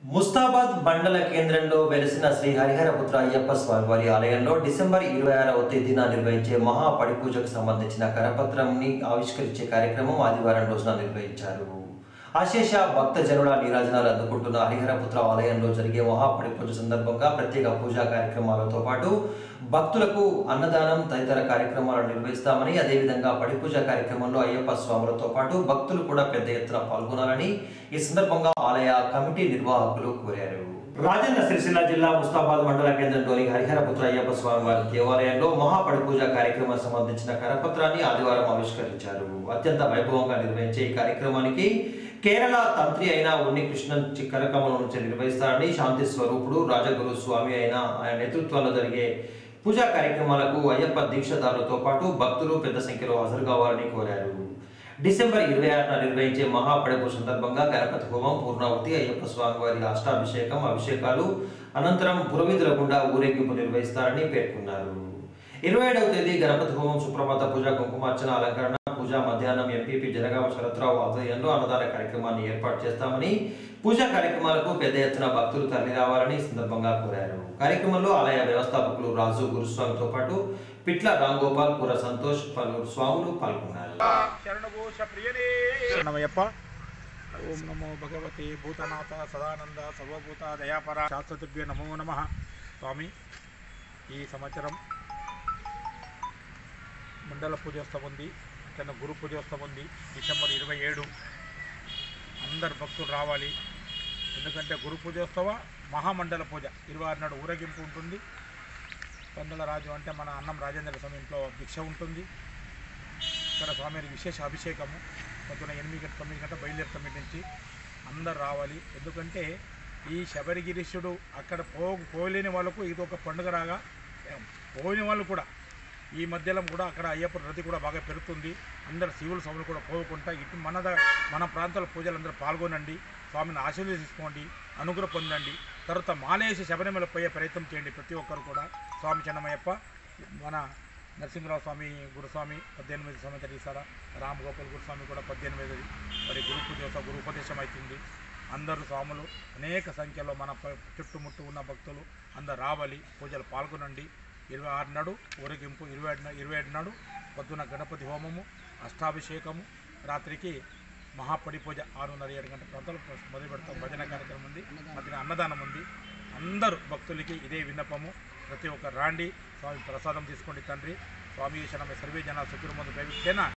ముస్తాబాద్ మండల కేంద్రంలో వెలిసిన శ్రీ హరిహరపుత్ర అయ్యప్ప స్వామివారి ఆలయంలో డిసెంబర్ 26వ తేదీన నిర్వహించే మహా పడిపూజకు సంబంధించిన కరపత్రంని ఆవిష్కరించే కార్యక్రమం ఆదివారం రోజున నిర్వహించారు. అశేష భక్తజనుల నీరాజనాలు అందుకుంటున్న హరిహరపుత్ర ఆలయంలో జరిగే మహా పడిపూజ సందర్భంగా ప్రత్యేక పూజా కార్యక్రమాలతో పాటు భక్తులకు అన్నదానం తదితర కార్యక్రమాలు నిర్వహిస్తామని, అదేవిధంగా పడిపూజ కార్యక్రమంలో అయ్యప్ప స్వాములతో పాటు భక్తులు కూడా పెద్ద ఎత్తున పాల్గొనాలని ఈ సందర్భంగా ఆలయ కమిటీ నిర్వాహకులు కోరారు. రాజన్న సిరిసిల్ల జిల్లా ముస్తాబాద్ మండల కేంద్రంలోని హరిహరపుత్ర అయ్యప్ప స్వామివారి దేవాలయంలో మహాపడిపూజ కార్యక్రమానికి సంబంధించిన కరపత్రాన్ని ఆదివారం ఆవిష్కరించారు. అత్యంత వైభవంగా నిర్వహించే ఈ కార్యక్రమానికి కేరళ తంత్రి అయిన ఉన్ని కృష్ణన్ కరకమలం నుంచి నిర్వహిస్తారని, శాంతి స్వరూపుడు రాజగురు స్వామి అయిన ఆయన నేతృత్వంలో జరిగే పూజా కార్యక్రమాలకు అయ్యప్ప దీక్షదారులతో పాటు భక్తులు పెద్ద సంఖ్యలో హాజరు కావాలని కోరారు. డిసెంబర్ 26న నిర్వహించే మహాపడిపూజ సందర్భంగా గణపతి హోమం, పూర్ణావతి, అయ్యప్ప స్వామివారి అష్టాభిషేకం, అభిషేకాలు అనంతరం పురవీధుల గుండా ఊరేగింపు నిర్వహిస్తారని పేర్కొన్నారు. 27వ తేదీ గణపతి హోమం, సుప్రభాత పూజ, కుంకుమార్చన, అలంకరణ పూజ, మధ్యాహ్నం ఎంపీపీ జనగామ శరత్రావు ఆధ్వర్యంలో అన్నదాన కార్యక్రమాన్ని ఏర్పాటు చేస్తామని, పూజా కార్యక్రమాలకు పెద్ద ఎత్తున భక్తులు తరలి రావాలని సందర్భంగా కోరారు. కార్యక్రమంలో ఆలయ వ్యవస్థాపకులు రాజు గురుస్వామితో పాటు పిట్ల రాంగోపాల్, పుర సంతోష్, పలువురు స్వాములు పాల్గొన్నారు. ఓం నమో భగవతే భూతనాథ సదానంద సర్వభూత దయాపర శాస్త్రతుభ్య నమో నమః. స్వామి, ఈ సంవత్సరం మండల పూజోత్సవం ఉంది, అట్లనే గురు పూజోత్సవం ఉంది. డిసెంబర్ 27 అందరు భక్తులు రావాలి. ఎందుకంటే గురు పూజోత్సవ మహామండల పూజ 26 నాడు ఊరేగింపు ఉంటుంది. పందుల రాజు అంటే మన అన్నం రాజేంద్ర స్వామి ఇంట్లో భిక్ష ఉంటుంది. ఇక్కడ స్వామికి విశేష అభిషేకము పొద్దున 8-9 గంటల బయలుదేరుతాం నుంచి. అందరు రావాలి. ఎందుకంటే ఈ శబరిగిరీశుడు అక్కడ పోలేని వాళ్ళకు ఇది ఒక పండుగ రాగా, పోయిన వాళ్ళు కూడా ఈ మధ్యలో కూడా అక్కడ అయ్యప్ప రద్దీ కూడా బాగా పెరుగుతుంది. అందరు శివుల స్వాములు కూడా పోకుండా ఇటు మన ప్రాంతాల పూజలు అందరూ పాల్గొనండి. స్వామిని ఆశీర్వదించుకోండి, అనుగ్రహం పొందండి. తర్వాత మాలేసి శబరిమల పోయే ప్రయత్నం చేయండి ప్రతి ఒక్కరు కూడా. స్వామి చెన్నమయ్యప్ప, మన నరసింహరావు స్వామి గురుస్వామి 18 సంవత్సరాలు ఇస్తారా, రామగోపాల్ గురుస్వామి కూడా 18. మరి గురు పూజ గురు ఉపదేశం అవుతుంది. అందరూ స్వాములు అనేక సంఖ్యలో మన చుట్టుముట్టు ఉన్న భక్తులు అందరు రావాలి, పూజలు పాల్గొనండి. 26 నాడు ఊరేగింపు, 27 నాడు పొద్దున గణపతి హోమము, అష్టాభిషేకము, రాత్రికి మహాపడి పూజ 6:30-7 గంటల ప్రాంతాలు మొదలు పెడతాం. భజన కార్యక్రమం ఉంది, మధ్యన అన్నదానం ఉంది. అందరూ భక్తులకి ఇదే విన్నపము, ప్రతి ఒక్కరు రాండి, స్వామి ప్రసాదం తీసుకోండి. తండ్రి స్వామి శరణం సర్వే జన సుఖిర్మందు దైవికేనా.